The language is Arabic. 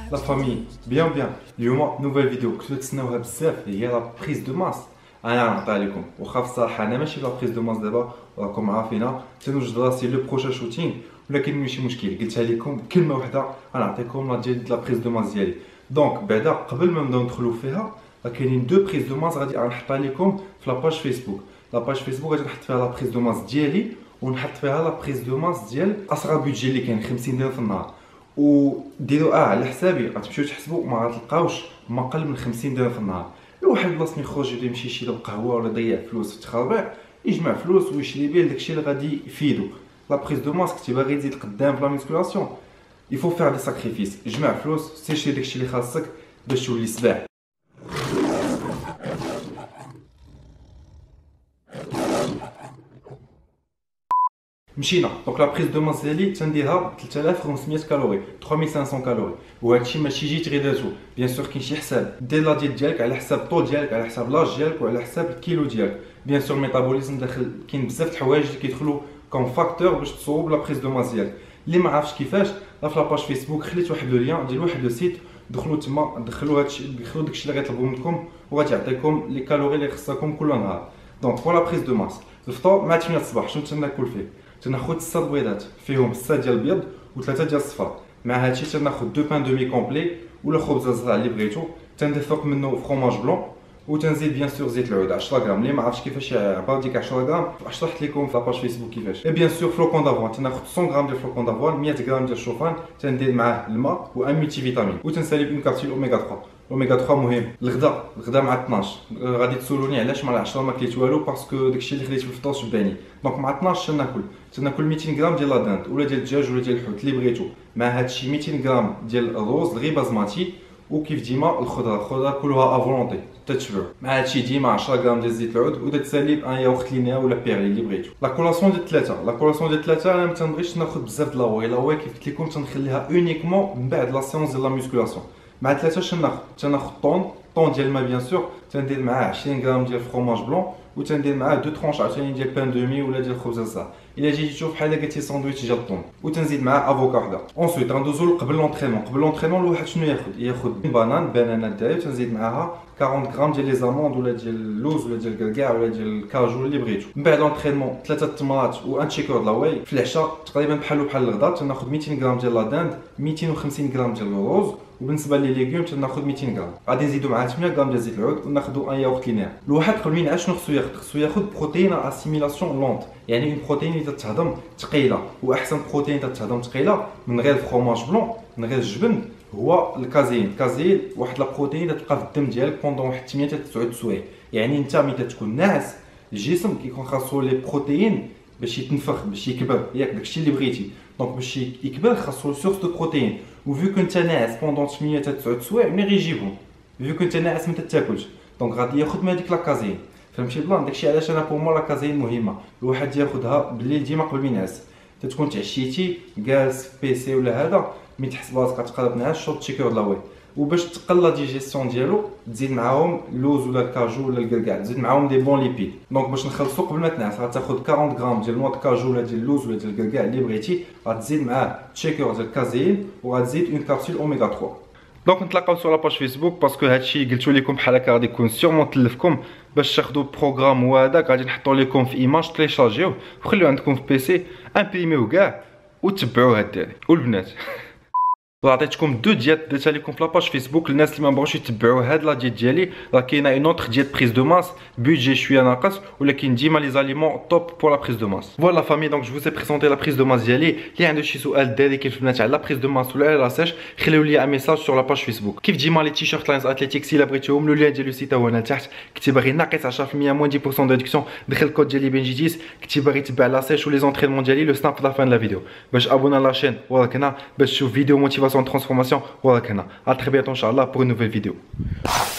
لا فامي بيان اليوم نوفيل فيديو كنتو تسناوها بزاف هي لا بريز دو ماس. انا نعطيها لكم واخا الصراحه انا ماشي لا بريز دو ماس دابا راكم عارفينها تنوجد راسي لو بروشا شوتينغ ولكن ماشي مشكل قلتها لكم كلمه واحده غنعطيكم لا ديال لا بريز دو ماس ديالي. دونك بعدا قبل ما نبداو ندخلوا فيها كاينين دو بريز دو ماس غادي غنحطها لكم في لاباج فيسبوك. لاباج فيسبوك غادي نحط فيها لا بريز دو ماس ديالي ونحط فيها لا بريز دو ماس ديال اصغر بيدجي اللي كاين 50 درهم في النهار. وديروا على حسابي غتمشيو تحسبوا ما غتلقاوش ما اقل من 50 درهم في النهار. لو واحد بلاصه ما يخرج يمشي يشري قهوه ولا يضيع فلوس في التخربيق يجمع فلوس ويشري به داكشي اللي غادي يفيدو. لا بريز دو ماسك كنتي باغي تزيد قدام في لا ميسكولاسيون يفو فير دي ساكريفيس. جمع فلوس سير شري داكشي اللي خاصك باش تولي سباح. مشينا دونك لا بريز دو ماس ديالي تنديرها 3500 كالوري 3500 كالوري وهادشي ماشي جيت غير دازو. بيان سور كاين شي حساب دير لا ديال ديالك على حساب الطول ديالك على حساب لاج ديالك وعلى حساب الكيلو ديالك. بيان سور الميتابوليزم داخل كاين بزاف د الحوايج اللي كيدخلوا كوم فاكتور باش تصوب لا بريز دو ماس ديالك. اللي ما عرفش كيفاش لا في لاباج فيسبوك خليت واحد لو ليان ديال واحد لو سيت دخلوا تما دخلوا هادشي دخلوا داكشي اللي غيطلبوا منكم وغادي يعطيكم لي كالوري اللي خصكم كل نهار. دونك فوالا بريز دو ماس. الفطور مع 8 الصباح شنو تناكل فيه؟ تناخذ 6 بيضات فيهم 6 ديال البيض و3 ديال الصفار. مع هادشي تناخذ 2 بان دومي كومبلي ولا خبزه زرع اللي بغيتو. تندير فوق منه فروماج بلون وتنزيد بيان سور زيت العود 10 غرام. اللي ما عرفتش كيفاش يعبر ديك 10 غرام شرحت لكم في لاباج فيسبوك كيفاش. اي بيان سور فلوكون دافوان تناخذ 100 غرام ديال فلوكون دافوان 100 غرام ديال الشوفان تندير معاه الماء و ان ملتي فيتامين وتنسالي اون كابسول اوميغا 3. اوميغا 3 مهم. الغدا مع 12 غادي تسولوني علاش مع 10 ما كليت والو باسكو داكشي اللي خديت في الفطور شباني. دونك مع 12 تناكل 200 غرام ديال لا داند ولا ديال الدجاج ولا ديال الحوت اللي بغيتو. مع هادشي 200 غرام ديال الرز الغي بازماتي وكيف ديما الخضره كلها افولونتي تتشبعوا. مع هادشي ديما 10 غرام ديال زيت العود وتتسالي بان ياغورت لينيا ولا بيرلي اللي بغيتو. لا كولاسيون ديال 3 انا ما تنبغيش ناخذ بزاف د لاواي كيف قلت لكم تنخليها اونيكمون من بعد لا سيونس ديال لا ميسكولاسيون. مع 3 تناخذ طون ديال الماء بيان سور تندير معاه 20 غرام ديال فروماج بلون وتندير معاه 2 طرونش عاوتاني ديال بان دومي ولا ديال الخبزه الزرع الا جيتي تشوف بحال قلتي ساندويتش ديال الطون وتنزيد معاه افوكا وحده. اونسويت غندوزو قبل لونطرينمون الواحد شنو ياخذ بانانا داير تنزيد معاها 40 غرام ديال لي زاموند ولا ديال اللوز ولا ديال الكركاع ولا ديال الكاجو اللي بغيتو. من بعد لونطرينمون 3 التمرات و ان تشيكور د لاواي. في العشاء تقريبا بحال الغداء تناخذ 200 غرام ديال لا داند 250 غرام ديال الرز وبالنسبه لي ليغوم تناخذ 200 غرام. غادي نزيدو معاه 8 غرام ديال زيت العود وناخذوا ان ياغورت لينير. الواحد قبل ما ينعس شنو خصو ياخذ بروتين اسيميلاسيون لونت يعني اون بروتين اللي تتهضم ثقيله. واحسن بروتين تتهضم ثقيله من غير الفرomاج بلون من غير الجبن هو الكازين. واحد لا بروتين تبقى في الدم ديالك بوندون واحد 8 حتى 9 سوايع. يعني انت ملي تكون ناعس الجسم كيكون خاصو لي بروتين باش يتنفخ باش يكبر ياك داكشي اللي بغيتي. دونك باش يكبر خاصو سورس دو بروتين وفيو كنت ناعس بوندون 8 حتى 9 سوايع ملي غيجيبهم فيو كنت ناعس ما تاكلش. دونك غادي ياخذ من هذيك لا كازين. فهمتي بلان داكشي علاش انا بور مو لا كازين مهمه. الواحد ياخذها بالليل ديما قبل ما ينعس. تتكون تعشيتي جالس في بيسي ولا هذا مي تحس براسك غتقلب نعاس شوط تشيكور لاوي وباش تقل لا ديجيستيون ديالو تزيد معاهم اللوز ولا الكاجو ولا الكركاع تزيد معاهم دي بون ليبيد. دونك باش نخلصو قبل ما تنعس غتاخذ 40 غرام ديال نوع الكاجو ولا ديال اللوز ولا ديال الكركاع اللي بغيتي غتزيد معاه تشيكور ديال الكازين وغتزيد اون كابسول اوميغا 3. دونك نتلاقاو سو لاباج فيسبوك باسكو هادشي قلتو لكم بحال هكا غادي يكون سيغمون تلفكم باش تاخذوا البروغرام وهذاك غادي نحطو لكم في ايماج تيليشارجيوه وخليوه عندكم في بيسي امبريميو كاع وتبعوه الدراري والبنات. عطيتكم دو ديات درتها لكم في لاباج فيسبوك للناس اللي ما بغاوش يتبعوا هاد لا ديت ديالي. راه كاينه اون اوتر ديت بريز دو ماس بودجي شويه ناقص ولكن ديما لي زاليمون توب بور لا بريز دو ماس. فوالا فامي دونك جو فوز اي بريزونتي لا بريز دو ماس ديالي. اللي عنده شي سؤال داري كيف البنات على لا بريز دو ماس ولا على لاساج خليو لي ان ميساج سور لا باج فيسبوك. كيف ديما لي تيشيرت لاينز اتليتيكس الا بغيتوهم لو لين ديال لو سيت هو هنا لتحت. كنتي باغي ناقص 10% موان 10% دو ريدكسيون دخل الكود ديالي بنجيتيس. كنتي باغي تبع لاساج ولي زونطرينمون ديالي لو سناب في لا فان لا فيديو باش ابونا لاشين وراك هنا باش تشوف فيديو موتيفاسيون ترانسفورماسيون وراك هنا. À très bientôt, Inch'Allah, pour une nouvelle vidéo.